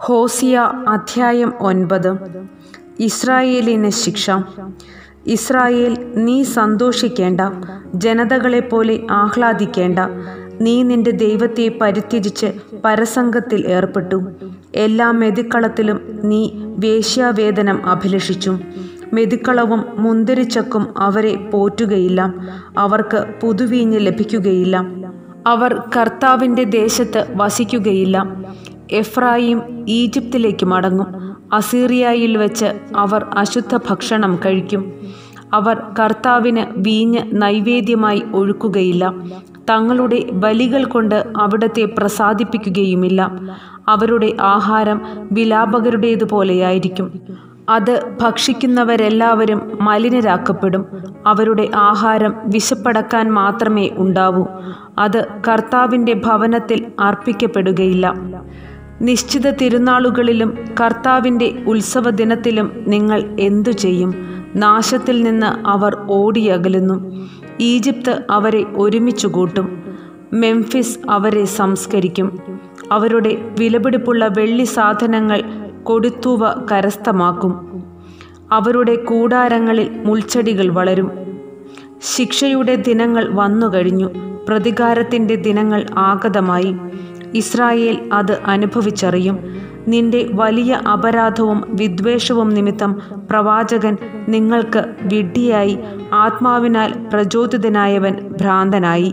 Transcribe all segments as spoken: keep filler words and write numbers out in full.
ഹോസിയ അധ്യായം ഒൻപത്. ഇസ്രായേലിന് ശിക്ഷ. ഇസ്രായേൽ, നീ സന്തോഷിക്കേണ്ട, ജനതകളെപ്പോലെ ആഹ്ലാദിക്കേണ്ട. നീ നിന്റെ ദൈവത്തെ പരിത്യജിച്ച് പരസംഗത്തിൽ ഏർപ്പെട്ടു. എല്ലാ മെതിക്കളത്തിലും നീ വേശ്യാവേദനം അഭിലഷിച്ചു. മെതിക്കളവും മുന്തിരിച്ചക്കും അവരെ പോറ്റുകയില്ല, അവർക്ക് പുതുവീഞ്ഞ് ലഭിക്കുകയില്ല. അവർ കർത്താവിൻ്റെ ദേശത്ത് വസിക്കുകയില്ല. എഫ്രായിം ഈജിപ്തിലേക്ക് മടങ്ങും. അസീറിയയിൽ വെച്ച് അവർ അശുദ്ധ ഭക്ഷണം കഴിക്കും. അവർ കർത്താവിന് വീഞ്ഞ് നൈവേദ്യമായി ഒഴുക്കുകയില്ല. തങ്ങളുടെ ബലികൾ കൊണ്ട് അവിടത്തെ പ്രസാദിപ്പിക്കുകയുമില്ല. അവരുടെ ആഹാരം വിലാപകരുടേതുപോലെയായിരിക്കും. അത് ഭക്ഷിക്കുന്നവരെല്ലാവരും മലിനരാക്കപ്പെടും. അവരുടെ ആഹാരം വിശപ്പടക്കാൻ മാത്രമേ ഉണ്ടാവൂ. അത് കർത്താവിൻ്റെ ഭവനത്തിൽ അർപ്പിക്കപ്പെടുകയില്ല. നിശ്ചിത തിരുനാളുകളിലും കർത്താവിൻ്റെ ഉത്സവദിനത്തിലും നിങ്ങൾ എന്തു ചെയ്യും? നാശത്തിൽ നിന്ന് അവർ ഓടിയകലുന്നു. ഈജിപ്ത് അവരെ ഒരുമിച്ചു കൂട്ടും. മെംഫിസ് അവരെ സംസ്കരിക്കും. അവരുടെ വിലപിടിപ്പുള്ള വെള്ളി സാധനങ്ങൾ കൊടുത്തൂവ കരസ്ഥമാക്കും. അവരുടെ കൂടാരങ്ങളിൽ മുൾച്ചെടികൾ വളരും. ശിക്ഷയുടെ ദിനങ്ങൾ വന്നുകഴിഞ്ഞു. പ്രതികാരത്തിൻ്റെ ദിനങ്ങൾ ആഗതമായി. ഇസ്രായേൽ അത് അനുഭവിച്ചറിയും. നിന്റെ വലിയ അപരാധവും വിദ്വേഷവും നിമിത്തം പ്രവാചകൻ നിങ്ങൾക്ക് വിഡ്ഢിയായി, ആത്മാവിനാൽ പ്രചോദിതനായവൻ ഭ്രാന്തനായി.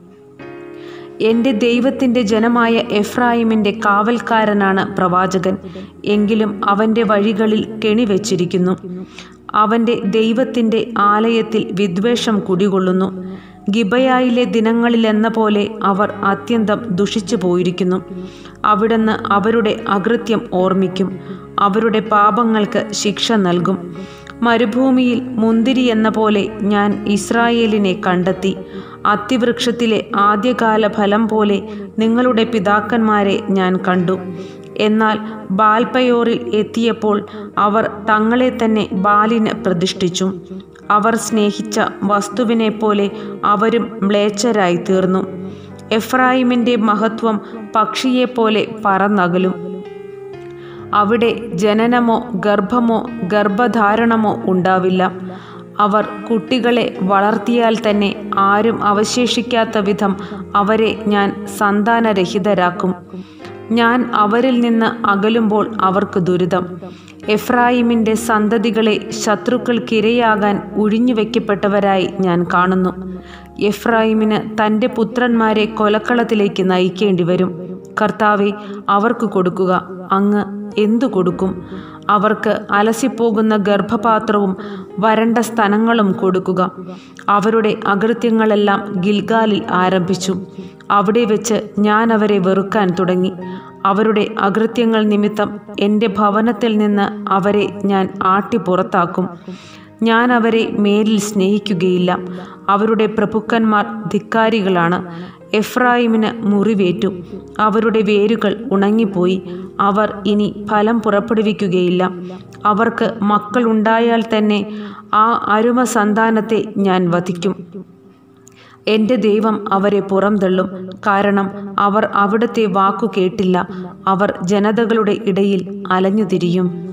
എൻ്റെ ദൈവത്തിൻ്റെ ജനമായ എഫ്രായിമിൻ്റെ കാവൽക്കാരനാണ് പ്രവാചകൻ. എങ്കിലും അവൻ്റെ വഴികളിൽ കെണിവെച്ചിരിക്കുന്നു. അവൻ്റെ ദൈവത്തിൻ്റെ ആലയത്തിൽ വിദ്വേഷം കുടികൊള്ളുന്നു. ഗിബയായിലെ ദിനങ്ങളിലെന്ന പോലെ അവർ അത്യന്തം ദുഷിച്ചു പോയിരിക്കുന്നു. അവിടുന്ന് അവരുടെ അകൃത്യം ഓർമ്മിക്കും. അവരുടെ പാപങ്ങൾക്ക് ശിക്ഷ നൽകും. മരുഭൂമിയിൽ മുന്തിരി എന്ന പോലെ ഞാൻ ഇസ്രായേലിനെ കണ്ടെത്തി. അത്തിവൃക്ഷത്തിലെ ആദ്യകാല ഫലം പോലെ നിങ്ങളുടെ പിതാക്കന്മാരെ ഞാൻ കണ്ടു. എന്നാൽ ബാൽപയോറിൽ എത്തിയപ്പോൾ അവർ തങ്ങളെ തന്നെ ബാലിന് പ്രതിഷ്ഠിച്ചു. അവർ സ്നേഹിച്ച വസ്തുവിനെ പോലെ അവരും മ്ലേച്ഛരായി തീർന്നു. എഫ്രായിമിൻ്റെ മഹത്വം പക്ഷിയെപ്പോലെ പറന്നകലും. അവിടെ ജനനമോ ഗർഭമോ ഗർഭധാരണമോ ഉണ്ടാവില്ല. അവർ കുട്ടികളെ വളർത്തിയാൽ തന്നെ ആരും അവശേഷിക്കാത്ത വിധം അവരെ ഞാൻ സന്താനരഹിതരാക്കും. ഞാൻ അവരിൽ നിന്ന് അകലുമ്പോൾ അവർക്ക് ദുരിതം. എഫ്രായിമിൻ്റെ സന്തതികളെ ശത്രുക്കൾക്കിരയാകാൻ ഒഴിഞ്ഞുവെക്കപ്പെട്ടവരായി ഞാൻ കാണുന്നു. എഫ്രായിമിന് തൻ്റെ പുത്രന്മാരെ കൊലക്കളത്തിലേക്ക് നയിക്കേണ്ടി വരും. കർത്താവെ, അവർക്ക് കൊടുക്കുക. അങ്ങ് എന്തു കൊടുക്കും? അവർക്ക് അലസിപ്പോകുന്ന ഗർഭപാത്രവും വരണ്ട സ്തനങ്ങളും കൊടുക്കുക. അവരുടെ അകൃത്യങ്ങളെല്ലാം ഗിൽഗാലിൽ ആരംഭിച്ചു. അവിടെ വെച്ച് ഞാൻ അവരെ വെറുക്കാൻ തുടങ്ങി. അവരുടെ അകൃത്യങ്ങൾ നിമിത്തം എൻ്റെ ഭവനത്തിൽ നിന്ന് അവരെ ഞാൻ ആട്ടി പുറത്താക്കും. ഞാൻ അവരെ മേലിൽ സ്നേഹിക്കുകയില്ല. അവരുടെ പ്രഭുക്കന്മാർ ധിക്കാരികളാണ്. എഫ്രായിമിന് മുറിവേറ്റു. അവരുടെ വേരുകൾ ഉണങ്ങിപ്പോയി. അവർ ഇനി ഫലം പുറപ്പെടുവിക്കുകയില്ല. അവർക്ക് മക്കളുണ്ടായാൽ തന്നെ ആ അരുമ സന്താനത്തെ ഞാൻ വധിക്കും. എൻ്റെ ദൈവം അവരെ പുറംതള്ളും. കാരണം അവർ അവിടുത്തെ വാക്കു കേട്ടില്ല. അവർ ജനതകളുടെ ഇടയിൽ അലഞ്ഞുതിരിയും.